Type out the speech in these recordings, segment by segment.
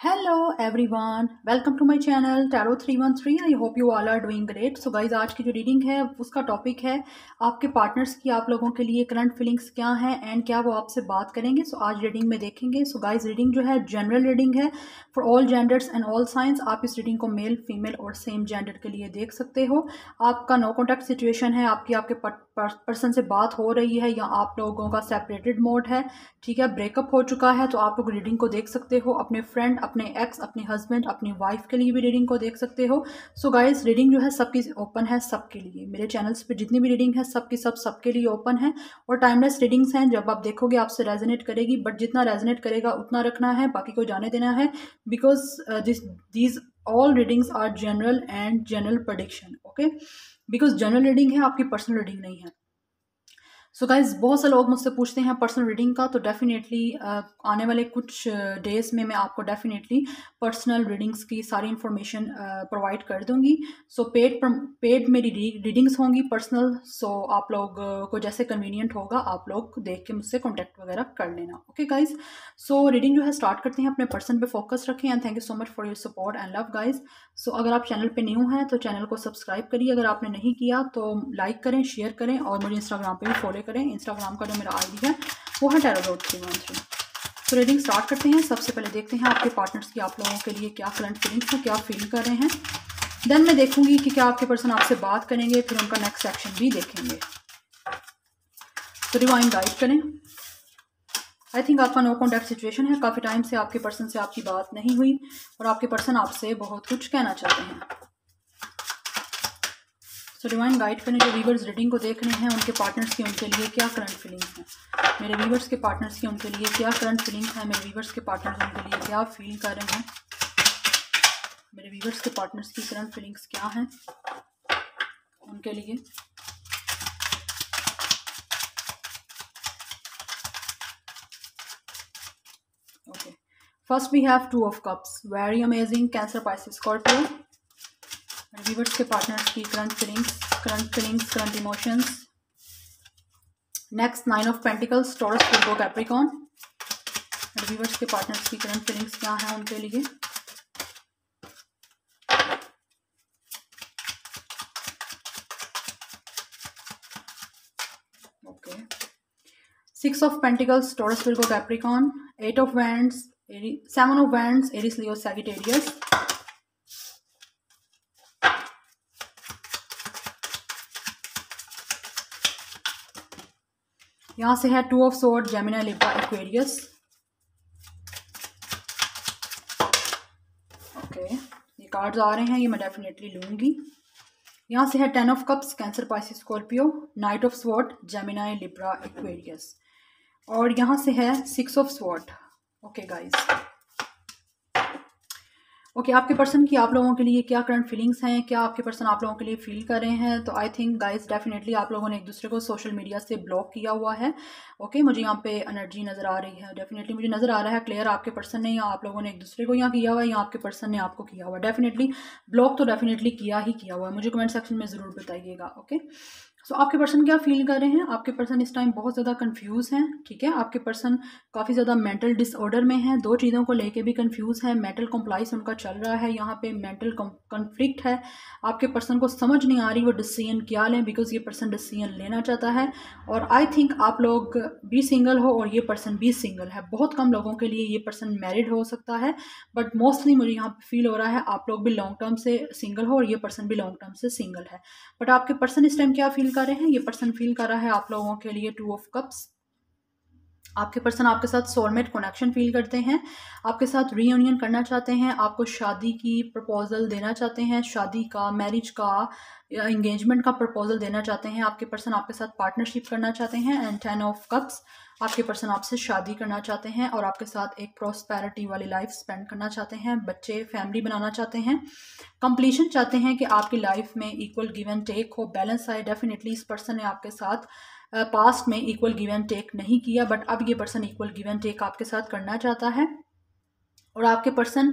Hello everyone, welcome to my channel Tarot 313। I hope you all are doing great। So guys, आज की जो reading है उसका topic है आपके पार्टनर्स की आप लोगों के लिए करंट फीलिंग्स क्या हैं एंड क्या वो आपसे बात करेंगे। सो आज रीडिंग में देखेंगे। सो गाइज, रीडिंग जो है जनरल रीडिंग है for all genders and all science. आप इस रीडिंग को मेल फीमेल और सेम जेंडर के लिए देख सकते हो। आपका नो कॉन्टैक्ट सिचुएशन है, आपके पर्सन से बात हो रही है या आप लोगों का सेपरेटेड मोड है, ठीक है, ब्रेकअप हो चुका है, तो आप लोग रीडिंग को देख सकते हो। अपने फ्रेंड, अपने एक्स, अपने हस्बैंड, अपनी वाइफ के लिए भी रीडिंग को देख सकते हो। सो गाइस, रीडिंग जो है सबकी ओपन है, सबके लिए। मेरे चैनल्स पे जितनी भी रीडिंग है सबकी सबके लिए ओपन है और टाइमलेस रीडिंग्स हैं। जब आप देखोगे आपसे रेजोनेट करेगी, बट जितना रेजोनेट करेगा उतना रखना है, बाकी को जाने देना है। Because these all readings are general and general prediction, okay. Because general reading है, आपकी पर्सनल रीडिंग नहीं है। सो गाइज, बहुत से लोग मुझसे पूछते हैं पर्सनल रीडिंग का, तो डेफिनेटली आने वाले कुछ डेज में मैं आपको डेफिनेटली पर्सनल रीडिंग्स की सारी इन्फॉर्मेशन प्रोवाइड कर दूंगी। सो पेड मेरी रीडिंग्स होंगी पर्सनल। सो आप लोग को जैसे कन्वीनियंट होगा आप लोग देख के मुझसे कॉन्टैक्ट वगैरह कर लेना, ओके गाइज। सो रीडिंग जो है स्टार्ट करते हैं। अपने पर्सन पे फोकस रखें and thank you so much for your support and love guys. So अगर आप चैनल पे न्यू हैं तो चैनल को सब्सक्राइब करिए, अगर आपने नहीं किया तो लाइक करें, शेयर करें और मुझे इंस्टाग्राम पे भी फॉलो करें। इंस्टाग्राम का जो मेरा आईडी है वो है tarot313। तो रीडिंग स्टार्ट करते हैं। सबसे पहले देखते हैं आपके पार्टनर्स की आप लोगों के लिए क्या करंट फीलिंग्स है, क्या फील कर रहे हैं। देन मैं देखूंगी कि क्या आपके पर्सन आपसे बात करेंगे, फिर उनका नेक्स्ट सेक्शन भी देखेंगे। तो डिवाइन गाइड करें। आई थिंक आपका नो कॉन्टैक्ट सिचुएशन है, काफ़ी टाइम से आपके पर्सन से आपकी बात नहीं हुई और आपके पर्सन आपसे बहुत कुछ कहना चाहते हैं। सो डिवाइन गाइड करें, जो वीवर्स रीडिंग को देख रहे हैं उनके पार्टनर्स की उनके लिए क्या करंट फीलिंग्स हैं। मेरे वीवर्स के पार्टनर्स की उनके लिए क्या करंट फीलिंग्स हैं। मेरे वीवर्स के पार्टनर्स उनके लिए क्या फील कर रहे हैं। मेरे वीवर्स के पार्टनर्स की करंट फीलिंग्स क्या हैं उनके लिए। Okay, first we have two of cups, very amazing. Cancer, Pisces, Scorpio. मेरे वीवर्स के पार्टनर्स की current feelings, current emotions. Next, 9 of pentacles, Taurus, Virgo, Capricorn. मेरे व्यूअर्स के पार्टनर्स की करंट फीलिंग्स क्या हैं उनके लिए। Okay, 6 of pentacles, Taurus, Virgo, Capricorn. 8 of wands, 7 of wands, Aries, Leo, Sagittarius. यहाँ से है 2 of sword, Gemini, Libra, Aquarius. Okay, ये कार्ड्स आ रहे हैं, ये मैं डेफिनेटली लूंगी। यहाँ से है 10 of cups, Cancer, Pisces, Scorpio, knight of sword, Gemini, Libra, Aquarius. और यहाँ से है 6 of sword. Okay guys, okay, आपके पर्सन की आप लोगों के लिए क्या करंट फीलिंग्स हैं, क्या आपके पर्सन आप लोगों के लिए फील कर रहे हैं। तो आई थिंक गाइस, डेफिनेटली आप लोगों ने एक दूसरे को सोशल मीडिया से ब्लॉक किया हुआ है। ओके, मुझे यहाँ पे एनर्जी नज़र आ रही है, डेफिनेटली मुझे नज़र आ रहा है क्लियर। आपके पर्सन ने या आप लोगों ने एक दूसरे को यहाँ किया हुआ है या आपके पर्सन ने आपको किया हुआ है। डेफिनेटली ब्लॉक तो डेफिनेटली किया हुआ है। मुझे कमेंट सेक्शन में ज़रूर बताइएगा, ओके। सो आपके पर्सन क्या फील कर रहे हैं। आपके पर्सन इस टाइम बहुत ज़्यादा कंफ्यूज हैं, ठीक है। आपके पर्सन काफ़ी ज़्यादा मेंटल डिसऑर्डर में है, दो चीज़ों को लेके भी कंफ्यूज है। मेंटल कॉम्प्लाइस उनका चल रहा है, यहाँ पे मेंटल कॉन्फ्लिक्ट है। आपके पर्सन को समझ नहीं आ रही वो डिसीजन क्या लें, बिकॉज ये पर्सन डिसीजन लेना चाहता है। और आई थिंक आप लोग भी सिंगल हो और ये पर्सन भी सिंगल है। बहुत कम लोगों के लिए ये पर्सन मैरिड हो सकता है, बट मोस्टली मुझे यहाँ पे फील हो रहा है आप लोग भी लॉन्ग टर्म से सिंगल हो और ये पर्सन भी लॉन्ग टर्म से सिंगल है। बट आपके पर्सन इस टाइम क्या फील कर रहे हैं। ये पर्सन फील कर रहा है आप लोगों के लिए 2 ऑफ कप्स। आपके पर्सन आपके साथ सोलमेट कनेक्शन फील करते हैं, आपके साथ रीयूनियन करना चाहते हैं, आपको शादी की प्रपोजल देना चाहते हैं, शादी का, मैरिज का या एंगेजमेंट का प्रपोजल देना चाहते हैं। आपके पर्सन आपके साथ पार्टनरशिप करना चाहते हैं। एंड 10 ऑफ कप्स, आपके पर्सन आपसे शादी करना चाहते हैं और आपके साथ एक प्रॉस्पेरिटी वाली लाइफ स्पेंड करना चाहते हैं, बच्चे, फैमिली बनाना चाहते हैं, कंप्लीशन चाहते हैं कि आपकी लाइफ में इक्वल गिव एंड टेक हो, बैलेंस आए। डेफिनेटली इस पर्सन ने आपके साथ पास्ट में इक्वल गिव एंड टेक नहीं किया, बट अब ये person equal give and take आपके साथ करना चाहता है। और आपके पर्सन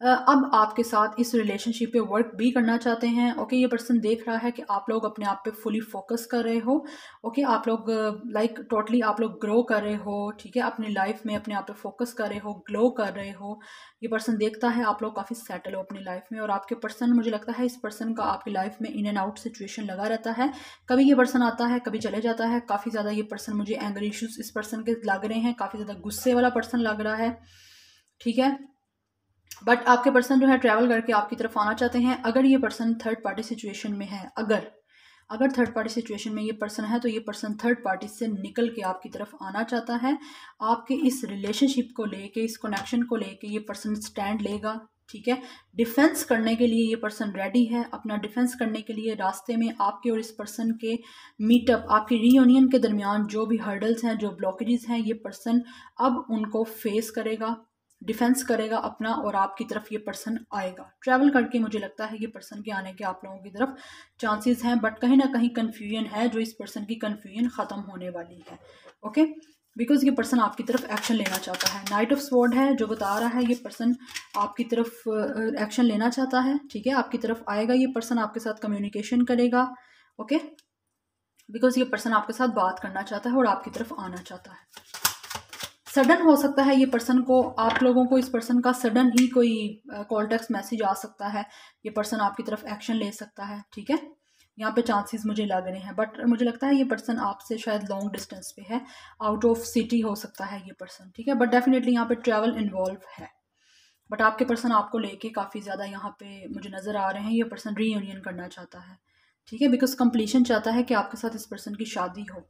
अब आपके साथ इस रिलेशनशिप पे वर्क भी करना चाहते हैं। ओके, ये पर्सन देख रहा है कि आप लोग अपने आप पे फुली फोकस कर रहे हो। ओके, आप लोग लाइक टोटली आप लोग ग्रो कर रहे हो, ठीक है, अपनी लाइफ में अपने आप पे फोकस कर रहे हो, ग्लो कर रहे हो। ये पर्सन देखता है आप लोग काफ़ी सेटल हो अपनी लाइफ में, और आपके पर्सन, मुझे लगता है इस पर्सन का आपकी लाइफ में इन एंड आउट सिचुएशन लगा रहता है। कभी ये पर्सन आता है, कभी चले जाता है। काफ़ी ज़्यादा ये पर्सन, मुझे एंगर इश्यूज इस पर्सन के लग रहे हैं, काफ़ी ज़्यादा गुस्से वाला पर्सन लग रहा है, ठीक है। बट आपके पर्सन जो है ट्रैवल करके आपकी तरफ आना चाहते हैं। अगर ये पर्सन थर्ड पार्टी सिचुएशन में है, अगर थर्ड पार्टी सिचुएशन में ये पर्सन है, तो ये पर्सन थर्ड पार्टी से निकल के आपकी तरफ आना चाहता है। आपके इस रिलेशनशिप को लेके, इस कनेक्शन को लेके ये पर्सन स्टैंड लेगा, ठीक है। डिफेंस करने के लिए ये पर्सन रेडी है। अपना डिफेंस करने के लिए रास्ते में आपके और इस पर्सन के मीटअप, आपकी रीयूनियन के दरमियान जो भी हर्डल्स हैं, जो ब्लॉकेजेस हैं, ये पर्सन अब उनको फेस करेगा, डिफेंस करेगा अपना, और आपकी तरफ ये पर्सन आएगा ट्रैवल करके। मुझे लगता है ये पर्सन के आने के आप लोगों की तरफ चांसेस हैं, बट कहीं ना कहीं कन्फ्यूजन है, जो इस पर्सन की कन्फ्यूजन ख़त्म होने वाली है। ओके, बिकॉज ये पर्सन आपकी तरफ एक्शन लेना चाहता है। नाइट ऑफ स्वॉर्ड है जो बता रहा है ये पर्सन आपकी तरफ एक्शन लेना चाहता है, ठीक है। आपकी तरफ आएगा ये पर्सन, आपके साथ कम्युनिकेशन करेगा। ओके, बिकॉज ये पर्सन आपके साथ बात करना चाहता है और आपकी तरफ आना चाहता है। सडन हो सकता है ये पर्सन को, आप लोगों को इस पर्सन का सडन ही कोई कॉल टेक्स्ट मैसेज आ सकता है। ये पर्सन आपकी तरफ एक्शन ले सकता है, ठीक है। यहाँ पे चांसेस मुझे लग रहे हैं, बट मुझे लगता है ये पर्सन आपसे शायद लॉन्ग डिस्टेंस पे है, आउट ऑफ सिटी हो सकता है ये पर्सन, ठीक है। बट डेफिनेटली यहाँ पे ट्रैवल इन्वॉल्व है। बट आपके पर्सन आपको लेके काफ़ी ज़्यादा यहाँ पे मुझे नज़र आ रहे हैं। ये पर्सन रीयूनियन करना चाहता है, ठीक है, बिकॉज कंप्लीशन चाहता है कि आपके साथ इस पर्सन की शादी हो।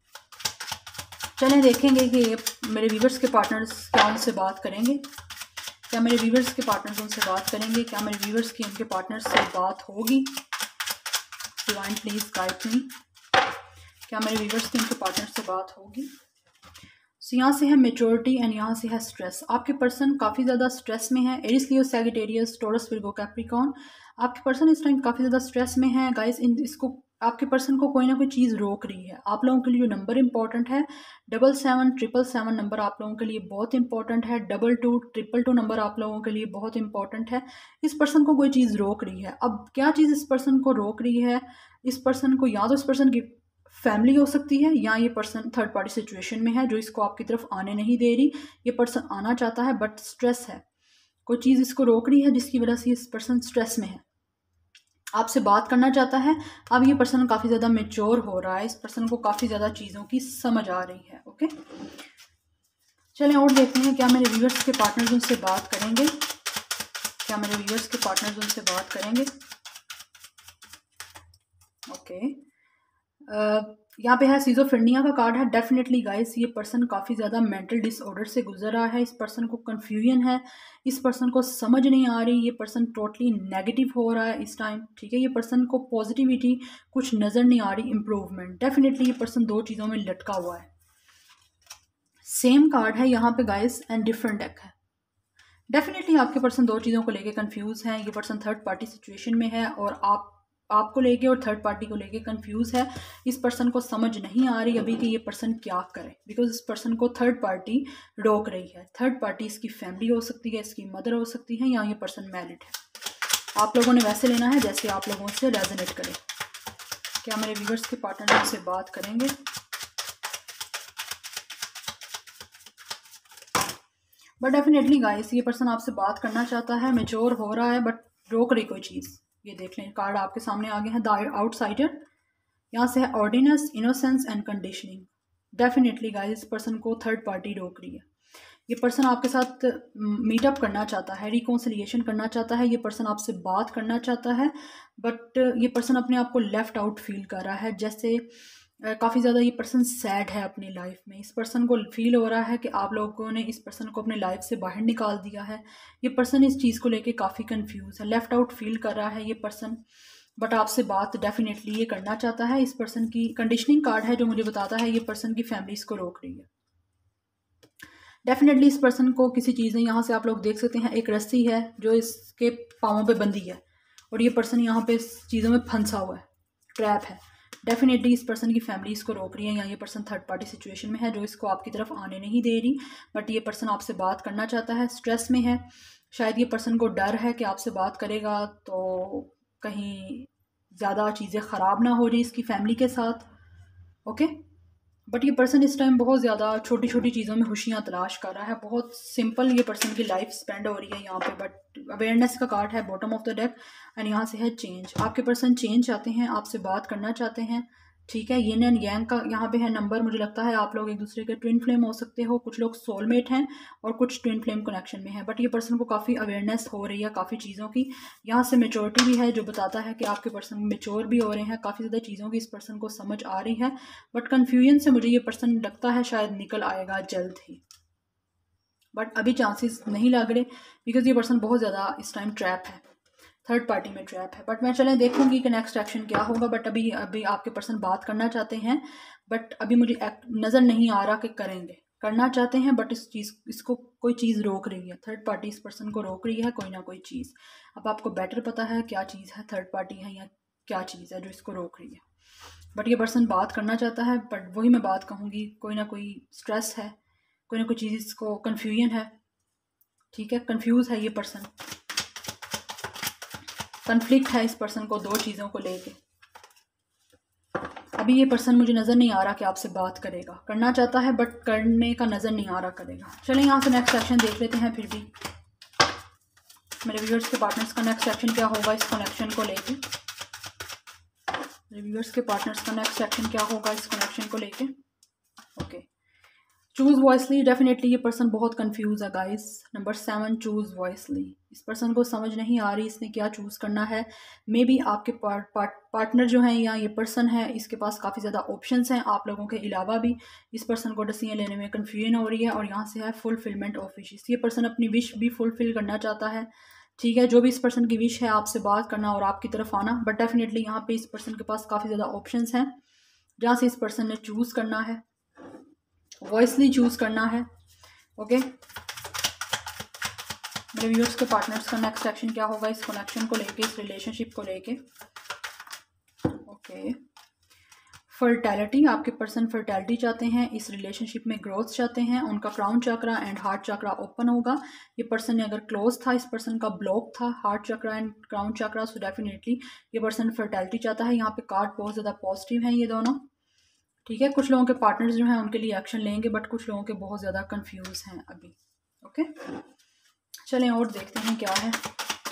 चलें देखेंगे कि मेरे व्यूवर्स के पार्टनर्स क्या उनसे बात करेंगे, क्या मेरे व्यूवर्स के पार्टनर्स उनसे बात करेंगे, क्या मेरे व्यूवर्स की उनके पार्टनर्स से बात होगी। डिवाइन प्लीज गाइड मी, क्या मेरे व्यूवर्स की उनके पार्टनर्स से बात होगी। सो यहाँ से है मेच्योरिटी एंड यहाँ से है स्ट्रेस। आपके पर्सन काफ़ी ज़्यादा स्ट्रेस में है। Aries, Leo, Sagittarius, Taurus, Virgo, Capricorn. आपके पर्सन इस टाइम काफ़ी ज़्यादा स्ट्रेस में है गाइस। इसको, आपके पर्सन को कोई ना कोई चीज़ रोक रही है। आप लोगों के लिए जो नंबर इंपॉर्टेंट है 7777 नंबर आप लोगों के लिए बहुत इंपॉर्टेंट है। 2222 नंबर आप लोगों के लिए बहुत इंपॉर्टेंट है। इस पर्सन को कोई चीज़ रोक रही है। अब क्या चीज़ इस पर्सन को रोक रही है? इस पर्सन को या तो इस पर्सन की फैमिली हो सकती है, या ये पर्सन थर्ड पार्टी सिचुएशन में है जो इसको आपकी तरफ आने नहीं दे रही। ये पर्सन आना चाहता है बट स्ट्रेस है, कोई चीज़ इसको रोक रही है जिसकी वजह से इस पर्सन स्ट्रेस में है, आपसे बात करना चाहता है। अब ये पर्सन काफ़ी ज़्यादा मेच्योर हो रहा है, इस पर्सन को काफ़ी ज़्यादा चीज़ों की समझ आ रही है। ओके, चलें और देखते हैं क्या मेरे व्यूअर्स के पार्टनर्स उनसे बात करेंगे, क्या मेरे व्यूअर्स के पार्टनर्स उनसे बात करेंगे। ओके, यहाँ पे है सिजोफ्रेनिया का कार्ड है। डेफिनेटली गाइस, ये पर्सन काफ़ी ज़्यादा मेंटल डिसऑर्डर से गुजर रहा है। इस पर्सन को कन्फ्यूजन है, इस पर्सन को समझ नहीं आ रही, ये पर्सन टोटली नेगेटिव हो रहा है इस टाइम, ठीक है। ये पर्सन को पॉजिटिविटी कुछ नज़र नहीं आ रही, इम्प्रूवमेंट। डेफिनेटली ये पर्सन दो चीज़ों में लटका हुआ है। सेम कार्ड है यहाँ पे गाइस एंड डिफरेंट डेक है। डेफिनेटली आपके पर्सन दो चीज़ों को लेके कंफ्यूज हैं। ये पर्सन थर्ड पार्टी सिचुएशन में है और आपको लेके और थर्ड पार्टी को लेके कंफ्यूज है। इस पर्सन को समझ नहीं आ रही अभी कि ये पर्सन क्या करे, बिकॉज इस पर्सन को थर्ड पार्टी रोक रही है। थर्ड पार्टी इसकी फैमिली हो सकती है, इसकी मदर हो सकती है, या ये पर्सन मैरिड है। आप लोगों ने वैसे लेना है जैसे आप लोगों से रेजोनेट करे। क्या मेरे व्यूअर्स के पार्टनर से बात करेंगे? बट डेफिनेटली गाइस, ये पर्सन आपसे बात करना चाहता है, मेच्योर हो रहा है, बट रोक रही कोई चीज़। ये देख लें, कार्ड आपके सामने आगे है द आउटसाइडर। यहाँ से है ordinance, innocence and conditioning. Definitely guys, person को थर्ड पार्टी रोक रही है। ये पर्सन आपके साथ मीटअप करना चाहता है, रिकॉन्सिलिएशन करना चाहता है, ये पर्सन आपसे बात करना चाहता है, बट ये पर्सन अपने आप को लेफ्ट आउट फील कर रहा है। जैसे काफ़ी ज़्यादा ये पर्सन सैड है अपनी लाइफ में। इस पर्सन को फील हो रहा है कि आप लोगों ने इस पर्सन को अपने लाइफ से बाहर निकाल दिया है। ये पर्सन इस चीज़ को लेके काफ़ी कंफ्यूज है, लेफ़्ट आउट फील कर रहा है ये पर्सन, बट आपसे बात डेफिनेटली ये करना चाहता है। इस पर्सन की कंडीशनिंग कार्ड है जो मुझे बताता है ये पर्सन की फैमिली इसको रोक रही है। डेफिनेटली इस पर्सन को किसी चीज़ ने, यहाँ से आप लोग देख सकते हैं एक रस्सी है जो इसके पाँवों पे बंधी है, और ये पर्सन यहाँ पे इस चीज़ों में फंसा हुआ है, ट्रैप है। डेफिनेटली इस पर्सन की फैमिली इसको रोक रही है, या ये पर्सन थर्ड पार्टी सिचुएशन में है जो इसको आपकी तरफ आने नहीं दे रही, बट ये पर्सन आपसे बात करना चाहता है, स्ट्रेस में है। शायद ये पर्सन को डर है कि आपसे बात करेगा तो कहीं ज़्यादा चीज़ें ख़राब ना हो रही इसकी फैमिली के साथ। ओके, बट ये पर्सन इस टाइम बहुत ज़्यादा छोटी छोटी चीज़ों में खुशियाँ तलाश कर रहा है। बहुत सिंपल ये पर्सन की लाइफ स्पेंड हो रही है यहाँ पे, बट अवेयरनेस का कार्ड है bottom of the deck and यहाँ से है चेंज। आपके पर्सन चेंज चाहते हैं, आपसे बात करना चाहते हैं, ठीक है। यिन एंड यांग का यहाँ पे है नंबर। मुझे लगता है आप लोग एक दूसरे के ट्विन फ्लेम हो सकते हो, कुछ लोग सोलमेट हैं और कुछ ट्विन फ्लेम कनेक्शन में है। बट ये पर्सन को काफ़ी अवेयरनेस हो रही है काफ़ी चीज़ों की। यहाँ से मेचोरिटी भी है जो बताता है कि आपके पर्सन मेच्योर भी हो रहे हैं, काफ़ी ज़्यादा चीज़ों की इस पर्सन को समझ आ रही है। बट कन्फ्यूजन से मुझे ये पर्सन लगता है शायद निकल आएगा जल्द ही, बट अभी चांसेस नहीं लग रहे बिकॉज ये पर्सन बहुत ज़्यादा इस टाइम ट्रैप है, थर्ड पार्टी में ट्रैप है। बट मैं चलें देखूंगी कि नेक्स्ट एक्शन क्या होगा। बट अभी अभी आपके पर्सन बात करना चाहते हैं, बट अभी मुझे नज़र नहीं आ रहा कि करेंगे। करना चाहते हैं बट इसको कोई चीज़ रोक रही है, थर्ड पार्टी इस पर्सन को रोक रही है, कोई ना कोई चीज़। अब आपको बेटर पता है क्या चीज़ है, थर्ड पार्टी है या क्या चीज़ है जो इसको रोक रही है। बट ये पर्सन बात करना चाहता है, बट वही मैं बात कहूँगी, कोई ना कोई स्ट्रेस है, कोई ना कोई चीज़ इसको कन्फ्यूजन है, ठीक है। कन्फ्यूज़ है ये पर्सन, कन्फ्लिक्ट है इस पर्सन को दो चीज़ों को लेके। अभी ये पर्सन मुझे नज़र नहीं आ रहा कि आपसे बात करेगा, करना चाहता है बट करने का नज़र नहीं आ रहा करेगा। चलें यहाँ से नेक्स्ट एक्शन देख लेते हैं। फिर भी मेरे व्यूअर्स के पार्टनर्स का नेक्स्ट एक्शन क्या होगा इस कनेक्शन को लेके। मेरे व्यूअर्स के पार्टनर्स का नेक्स्ट एक्शन क्या होगा इस कनेक्शन को लेके। Okay, choose wisely. डेफिनेटली ये पर्सन बहुत कंफ्यूज है गाइस। Number 7, choose wisely. इस पर्सन को समझ नहीं आ रही इसने क्या चूज़ करना है। मे बी आपके पार्टनर जो हैं या ये पर्सन है, इसके पास काफ़ी ज़्यादा ऑप्शंस हैं आप लोगों के अलावा भी। इस पर्सन को डिसीजन लेने में कन्फ्यूजन हो रही है। और यहाँ से है फुलफिलमेंट ऑफ विशेस। ये पर्सन अपनी विश भी फुलफिल करना चाहता है, ठीक है। जो भी इस पर्सन की विश है आपसे बात करना और आपकी तरफ आना। बट डेफिनेटली यहाँ पे इस पर्सन के पास काफ़ी ज़्यादा ऑप्शंस हैं जहाँ से इस पर्सन ने चूज़ करना है, वॉइसली चूज़ करना है। ओके, मेरे व्यूअर्स के पार्टनर्स का नेक्स्ट एक्शन क्या होगा इस कनेक्शन को लेके, इस रिलेशनशिप को लेके। Okay, fertility. आपके पर्सन फर्टैलिटी चाहते हैं, इस रिलेशनशिप में ग्रोथ चाहते हैं। उनका crown chakra and heart chakra open होगा। ये पर्सन ने अगर क्लोज था, इस पर्सन का ब्लॉक था heart chakra and crown chakra, so definitely ये पर्सन फर्टैलिटी चाहता है। यहाँ पे कार्ड बहुत ज़्यादा पॉजिटिव हैं ये दोनों, ठीक है। कुछ लोगों के पार्टनर्स जो हैं उनके लिए एक्शन लेंगे, बट कुछ लोगों के बहुत ज़्यादा कंफ्यूज हैं अभी। ओके, चलें और देखते हैं क्या है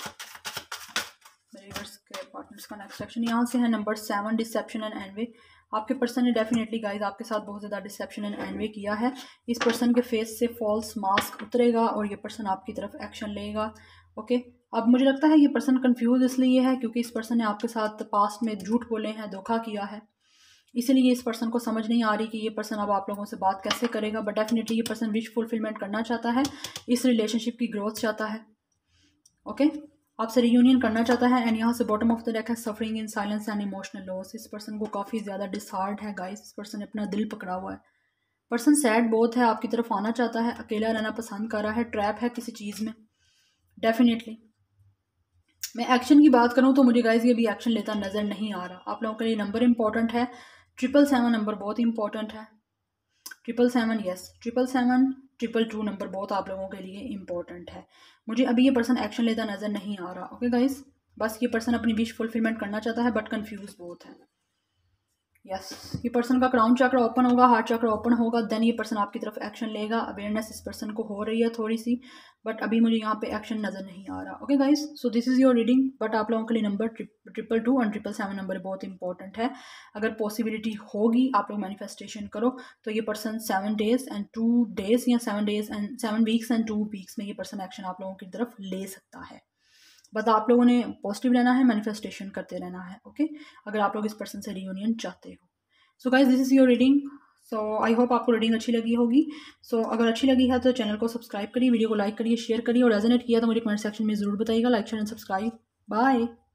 मेरे व्यूअर्स के पार्टनर्स का नेक्स्ट एक्शन। यहाँ से है नंबर 7, डिसेप्शन एंड एनवे। आपके पर्सन ने डेफिनेटली गाइस आपके साथ बहुत ज़्यादा डिसेप्शन एंड एनवे किया है। इस पर्सन के फेस से फॉल्स मास्क उतरेगा और ये पर्सन आपकी तरफ एक्शन लेगा। ओके, अब मुझे लगता है ये पर्सन कंफ्यूज इसलिए है क्योंकि इस पर्सन ने आपके साथ पास्ट में झूठ बोले हैं, धोखा किया है, इसीलिए इस पर्सन को समझ नहीं आ रही कि ये पर्सन अब आप लोगों से बात कैसे करेगा। बट डेफिनेटली ये पर्सन विश फुलफिलमेंट करना चाहता है, इस रिलेशनशिप की ग्रोथ चाहता है। ओके, आपसे रियूनियन करना चाहता है। एंड यहाँ से बॉटम ऑफ द डेक है suffering in silence and emotional loss. इस पर्सन को काफ़ी ज़्यादा डिसहार्ट है गाइस। इस पर्सन ने अपना दिल पकड़ा हुआ है। पर्सन सैड बहुत है, आपकी तरफ आना चाहता है, अकेला रहना पसंद कर रहा है, ट्रैप है किसी चीज़ में। डेफिनेटली मैं एक्शन की बात करूँ तो मुझे गाइस ये भी एक्शन लेता नज़र नहीं आ रहा। आप लोगों के लिए नंबर इंपॉर्टेंट है 777 नंबर, बहुत इंपॉर्टेंट है। 777 यस, 777 222 नंबर बहुत आप लोगों के लिए इंपॉर्टेंट है। मुझे अभी ये पर्सन एक्शन लेता नज़र नहीं आ रहा। ओके गाइस, बस ये पर्सन अपनी विश फुलफिलमेंट करना चाहता है बट कंफ्यूज बहुत है। यस, ये पर्सन का क्राउन चक्र ओपन होगा, हार्ट चक्र ओपन होगा, देन ये पर्सन आपकी तरफ एक्शन लेगा। अवेयरनेस इस पर्सन को हो रही है थोड़ी सी, बट अभी मुझे यहाँ पे एक्शन नज़र नहीं आ रहा। Okay guys, so this is your reading. But आप लोगों के लिए नंबर 222 और 777 नंबर बहुत इंपॉर्टेंट है। अगर पॉसिबिलिटी होगी आप लोग मैनिफेस्टेशन करो तो ये पर्सन 7 डेज़ एंड 2 डेज़ या 7 days and 7 weeks and 2 weeks में ये पर्सन एक्शन आप लोगों की तरफ ले सकता है। बस आप लोगों ने पॉजिटिव रहना है, मैनिफेस्टेशन करते रहना है। ओके, अगर आप लोग इस पर्सन से रियूनियन चाहते हो। So guys this is your reading. So I hope आपको रीडिंग अच्छी लगी होगी। सो अगर अच्छी लगी है तो चैनल को सब्सक्राइब करिए, वीडियो को लाइक करिए, शेयर करिए और रेजोनेट किया तो मुझे कमेंट सेक्शन में ज़रूर बताइएगा। Like share and subscribe. Bye.